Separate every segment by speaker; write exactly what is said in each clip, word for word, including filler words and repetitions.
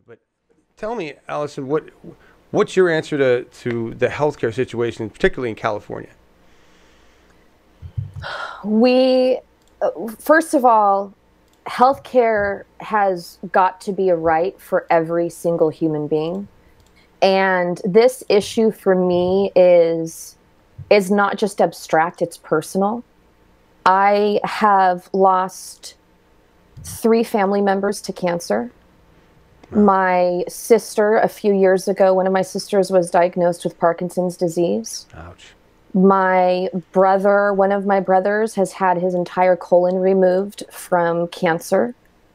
Speaker 1: But tell me, Allison, what what's your answer to to the healthcare situation, particularly in California?
Speaker 2: We, uh, first of all, healthcare has got to be a right for every single human being. And this issue for me is is not just abstract, it's personal. I have lost three family members to cancer. My sister, a few years ago, one of my sisters was diagnosed with Parkinson's disease.
Speaker 1: Ouch.
Speaker 2: My brother, one of my brothers, has had his entire colon removed from cancer.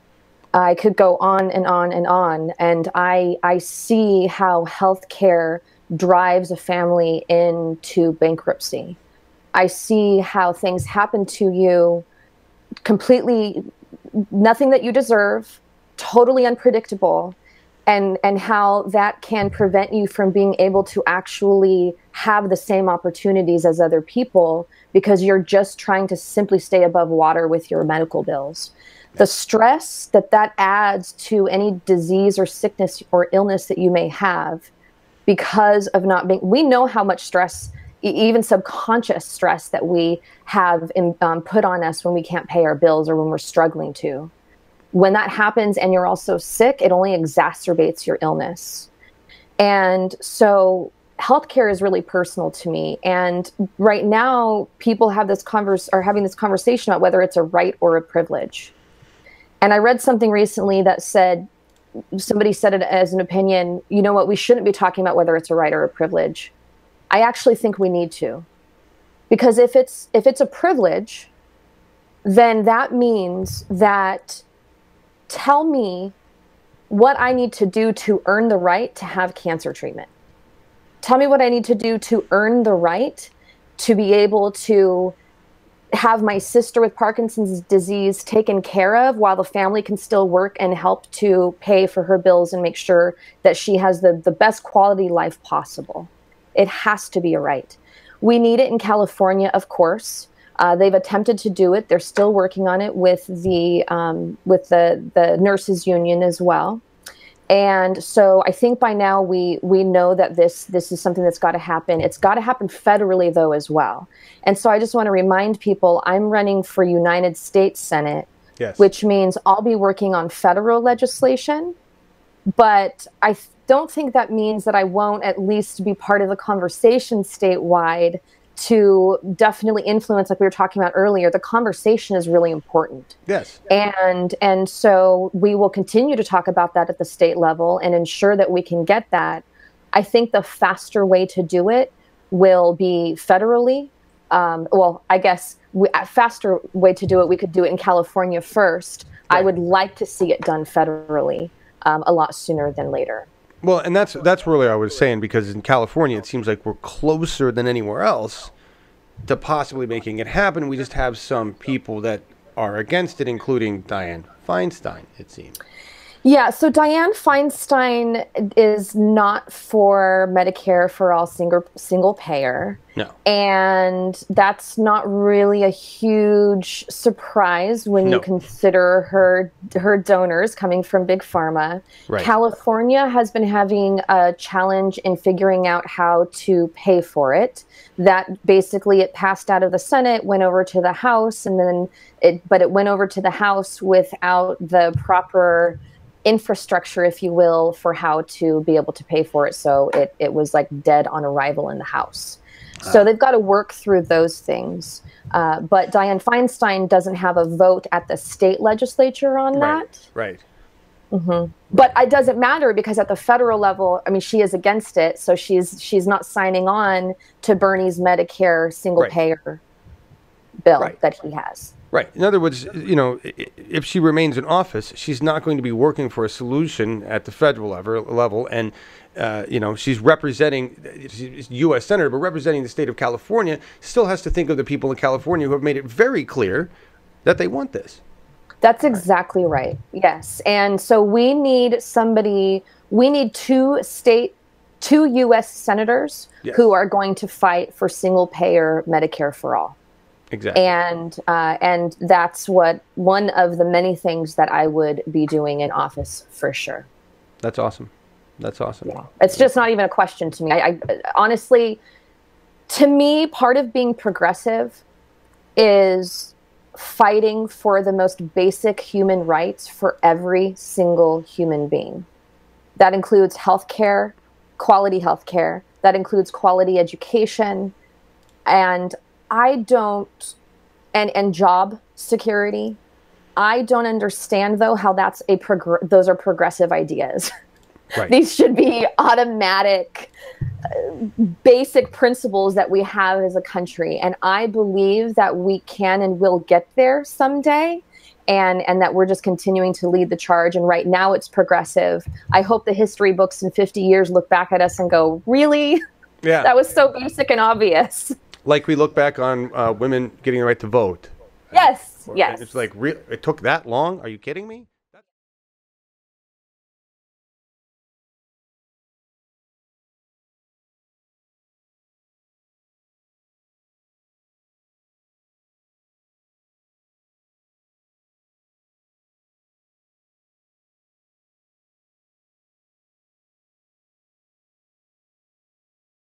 Speaker 2: I could go on and on and on. And I, I see how healthcare drives a family into bankruptcy. I see how things happen to you completely, nothing that you deserve, totally unpredictable, and and how that can prevent you from being able to actually have the same opportunities as other people because you're just trying to simply stay above water with your medical bills. The stress that that adds to any disease or sickness or illness that you may have because of not being, we know how much stress, e- even subconscious stress that we have in, um, put on us when we can't pay our bills or when we're struggling to. When that happens and you're also sick, it only exacerbates your illness. And so healthcare is really personal to me. And right now, people have this converse are having this conversation about whether it's a right or a privilege. And I read something recently that said, somebody said it as an opinion, you know what, we shouldn't be talking about whether it's a right or a privilege. I actually think we need to. Because if it's if it's a privilege, then that means that tell me what I need to do to earn the right to have cancer treatment. Tell me what I need to do to earn the right to be able to have my sister with Parkinson's disease taken care of while the family can still work and help to pay for her bills and make sure that she has the, the best quality life possible. It has to be a right. We need it in California, of course. Uh, they've attempted to do it. They're still working on it with the um, with the the nurses union as well. And so I think by now we we know that this this is something that's got to happen. It's got to happen federally though as well. And so I just want to remind people I'm running for United States Senate,
Speaker 1: Yes.
Speaker 2: which means I'll be working on federal legislation. But I th- don't think that means that I won't at least be part of the conversation statewide to definitely influence, like we were talking about earlier. The conversation is really important.
Speaker 1: Yes.
Speaker 2: And and so we will continue to talk about that at the state level and ensure that we can get that. I think the faster way to do it will be federally. Um, well, I guess we, a faster way to do it, we could do it in California first.
Speaker 1: Right.
Speaker 2: I would like to see it done federally um, a lot sooner than later.
Speaker 1: Well, and that's that's really what I was saying, because in California it seems like we're closer than anywhere else to possibly making it happen. We just have some people that are against it, including Dianne Feinstein, it seems.
Speaker 2: Yeah, so Dianne Feinstein is not for Medicare for all single single payer.
Speaker 1: No.
Speaker 2: And that's not really a huge surprise when
Speaker 1: No.
Speaker 2: you consider her her donors coming from Big Pharma.
Speaker 1: Right.
Speaker 2: California has been having a challenge in figuring out how to pay for it. That basically it passed out of the Senate, went over to the House, and then it but it went over to the House without the proper infrastructure, if you will, for how to be able to pay for it. So it, it was like dead on arrival in the House. So they've got to work through those things. Uh, but Dianne Feinstein doesn't have a vote at the state legislature on
Speaker 1: Right.
Speaker 2: that.
Speaker 1: Right.
Speaker 2: Mm-hmm. But it doesn't matter because at the federal level, I mean, she is against it. So she's she's not signing on to Bernie's Medicare single
Speaker 1: Right.
Speaker 2: payer bill
Speaker 1: Right.
Speaker 2: that he has.
Speaker 1: Right. In other words, you know, i- if she remains in office, she's not going to be working for a solution at the federal level, level and, uh, you know, she's representing, she's U S Senator, but representing the state of California, still has to think of the people in California who have made it very clear that they want this.
Speaker 2: That's exactly right. Yes. And so we need somebody, we need two state, two U S senators
Speaker 1: Yes.
Speaker 2: who are going to fight for single payer Medicare for all.
Speaker 1: Exactly.
Speaker 2: And uh, and that's what one of the many things that I would be doing in office for sure.
Speaker 1: That's awesome. That's awesome.
Speaker 2: Yeah. It's just not even a question to me. I, I honestly, to me, part of being progressive is fighting for the most basic human rights for every single human being. That includes healthcare, quality healthcare. That includes quality education. And I don't, and, and job security. I don't understand, though, how that's a prog- those are progressive ideas.
Speaker 1: Right.
Speaker 2: These should be automatic, uh, basic principles that we have as a country. And I believe that we can and will get there someday. And, and that we're just continuing to lead the charge. And right now it's progressive. I hope the history books in fifty years look back at us and go, really?
Speaker 1: Yeah.
Speaker 2: That was so basic and obvious.
Speaker 1: Like we look back on uh, women getting the right to vote.
Speaker 2: Yes,
Speaker 1: Or-
Speaker 2: yes.
Speaker 1: It's like, re- it took that long? Are you kidding me?